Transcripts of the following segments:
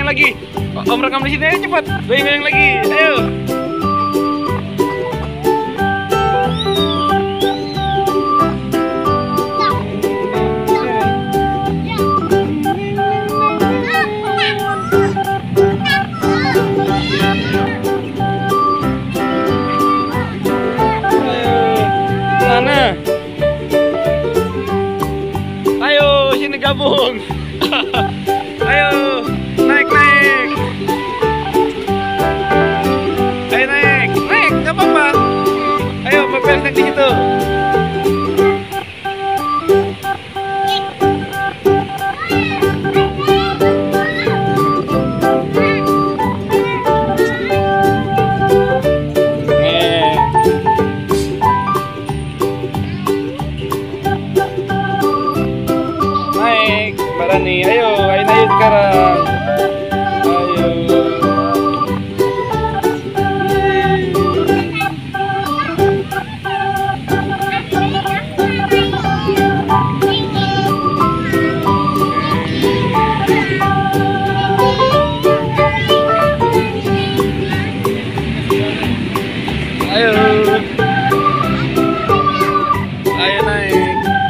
goyang-goyang lagi. Om rekam di sini ayo cepat. Goyang-goyang lagi. Ayo. Sana. Ayo, sini gabung. Ayo, naik. Ayo naik, nggak apa-apa. Ayo, pepes naik di situ. Mbak Rani, ayo sekarang. Ayo. Ayo naik.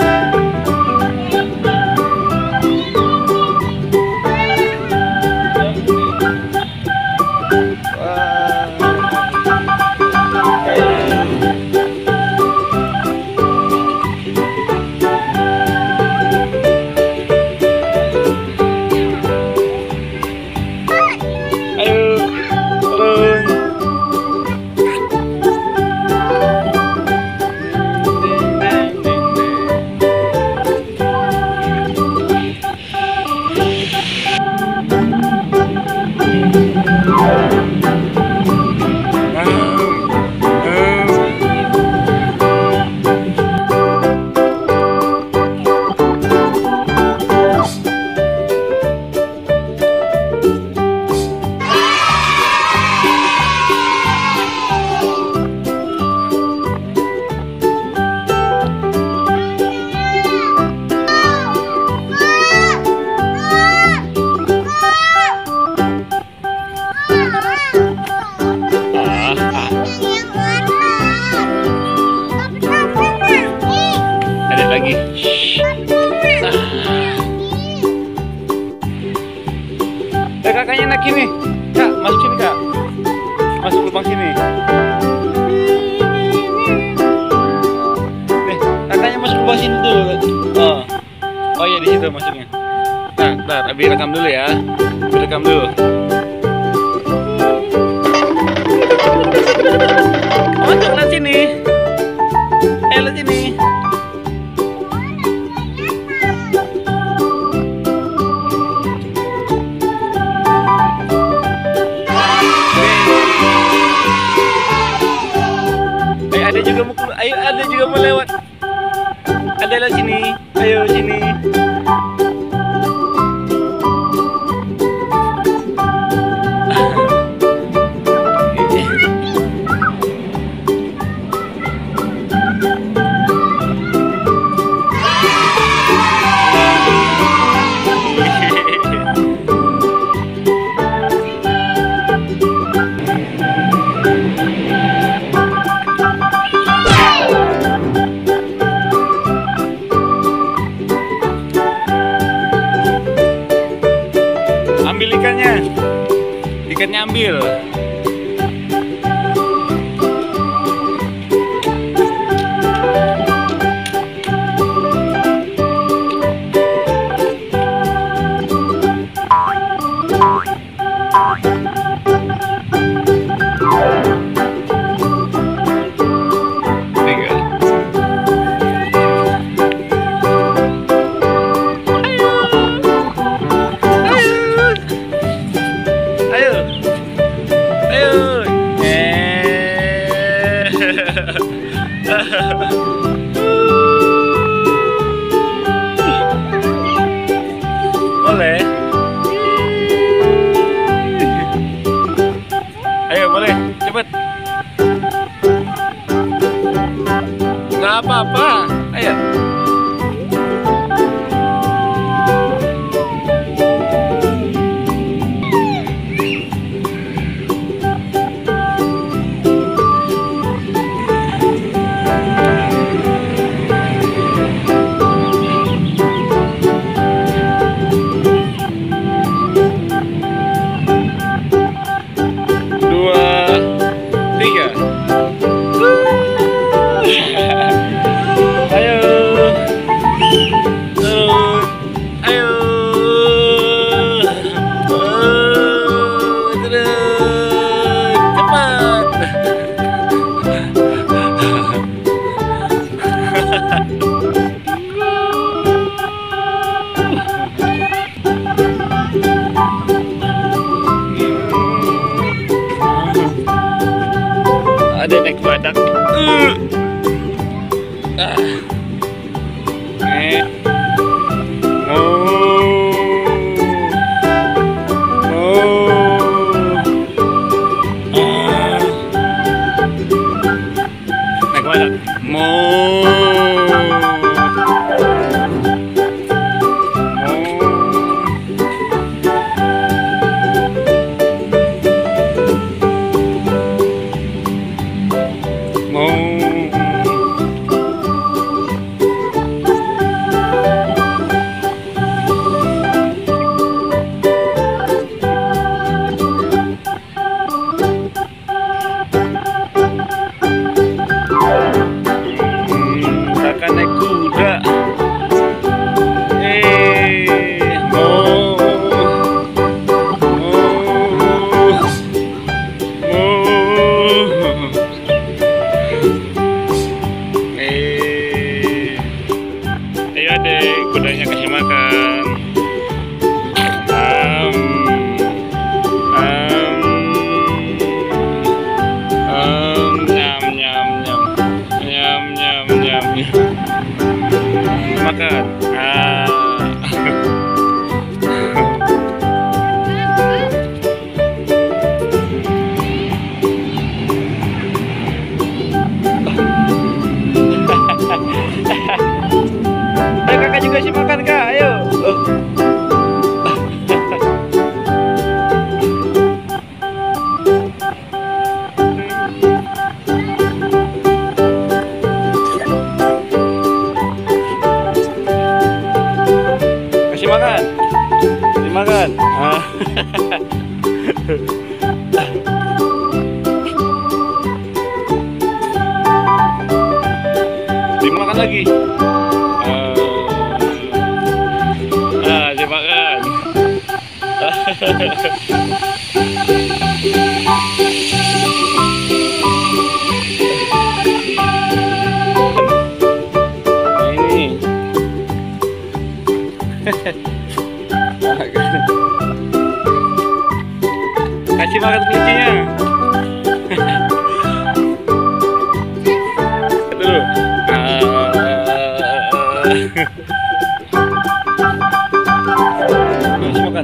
Ada lagi. Kakaknya naik sini. Kak, masuk sini kak. Masuk lubang sini. Nih, kakaknya masuk lubang sini tuh. Oh iya di situ masuknya. Nah, ntar, Abi rekam dulu ya. Abi rekam dulu. Masuk lah sini. Lihat sini. Ada juga mau lewat. Ada lah sini. Ayo sini. Ambil ikannya ambil. Boleh. Ayo boleh, cepet. Nggak apa-apa, ayo. Kakak naik kuda. Ayo deh, kudanya kasih makan. Nyam nyam nyam nyam nyam nyam nyam. Makan. Ayo kakak juga sih makan kak, ayo. Kasih makan, dimakan. Dimakan lagi. Dimakan. Ini. Kasih makan kucingnya. Dulu. Kasih makan.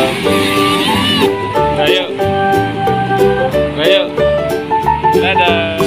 Ayo. Dadah.